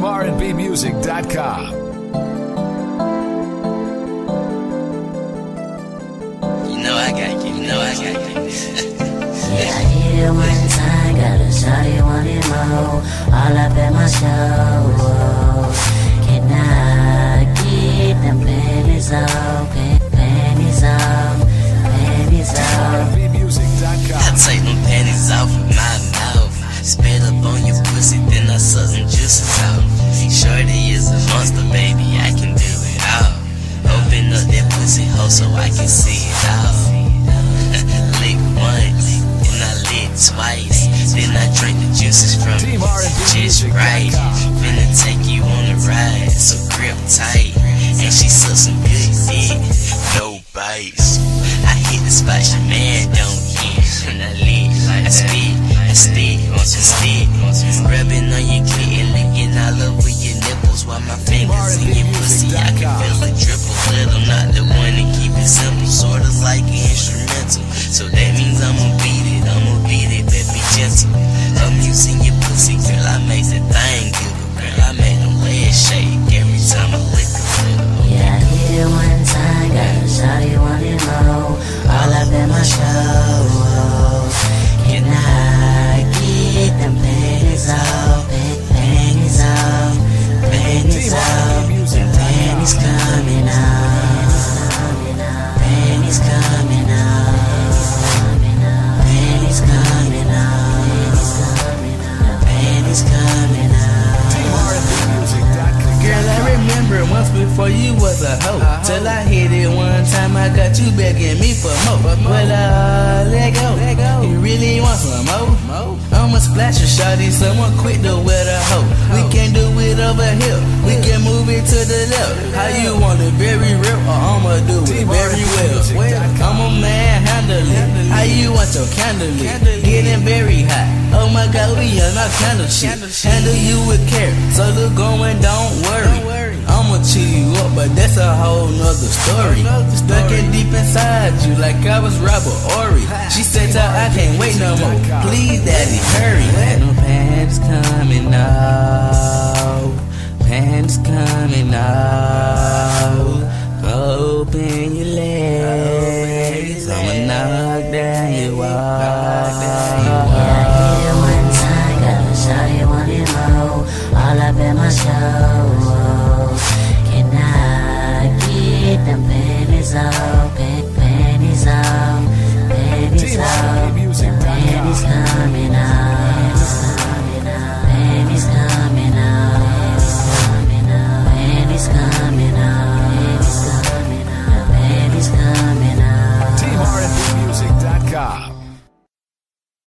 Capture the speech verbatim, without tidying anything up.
Team R and B music dot com. You know I got you, you know I got you. Yeah, I hit it one time, got a shawty wanting more, all up at my show. Can I get them panties off, panties off, panties off? I take them panties off with my mouth, spit up on your pussy, then I suck them juices out. Shorty is a monster, baby, I can do it all. Open up that pussy hole so I can see it all. Lick once, and I lick twice, then I drink the juices from it, just right. Finna take you on a ride, so grip tight, and she suck some good dick, no bites. I hit the spot your man don't hit, and I lick, I spit, I stick on some stick, rubbing on your clit and licking all over your nipples while my fingers in your pussy, I can feel it dribble, but I'm not the one to keep it simple, sorta like an instrumental, so that means I'ma beat it, I'ma beat it, but be gentle. I'm using your pussy, girl, I make the thing giggle, girl, I make them legs shake every time I lick a little. Yeah, I hit it one time, got a shawty wanting more, all up in my show. Can I get them panties off, panties off, panties off, panties coming out, panties coming out, panties coming out, panties coming out. Girl, I remember once before you was a hoe, till I hit it one time, I got you begging me for more. But uh, let go, you really want some more? I'ma splash a shawty, someone quick to wear the hoe. We can do it over here, we can move it to the left. How you want it, very real, or I'ma do it very well? I'm a man, handle it. How you want your candle lit? Getting very hot, oh my God, we on our candle shit. Handle you with care, so look going, don't worry. I'ma chew you up, but that's a whole nother story. Stuck it deep inside you like I was Robert Ory. She said, I can't wait no more, please daddy, hurry. No pants coming out, pants coming out. Open your legs, I'ma knock down your wall.